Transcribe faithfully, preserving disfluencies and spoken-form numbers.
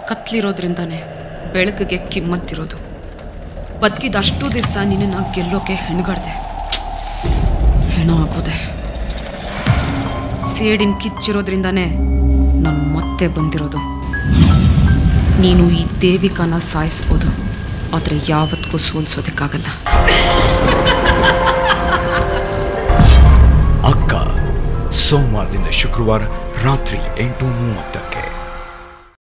ಕತ್ಲಿರೋದ್ರಿಂದಾನೆ ಬೆಳಕಿಗೆ ಕಿಮ್ಮತ್ತಿರೋದು. ಬದುಕಿದ ಅಷ್ಟು ದಿವಸ ನಿನ್ನ ಗೆಲ್ಲೋಕೆ ಹೆಣ್ಗಾಡ್ದೆ, ಹೆಣ ಆಗೋದೆ. ಸೇಡಿನ ಕಿಚ್ಚಿರೋದ್ರಿಂದಾನೆ ನಾನು ಮತ್ತೆ ಬಂದಿರೋದು. ನೀನು ಈ ದೇವಿಕಾನ ಸಾಯಿಸ್ಬೋದು, ಆದರೆ ಯಾವತ್ತಿಗೂ ಸೋಲ್ಸೋದಕ್ಕಾಗಲ್ಲ. ಅಕ್ಕ, ಸೋಮವಾರದಿಂದ ಶುಕ್ರವಾರ ರಾತ್ರಿ ಎಂಟು ಮೂವತ್ತಕ್ಕೆ.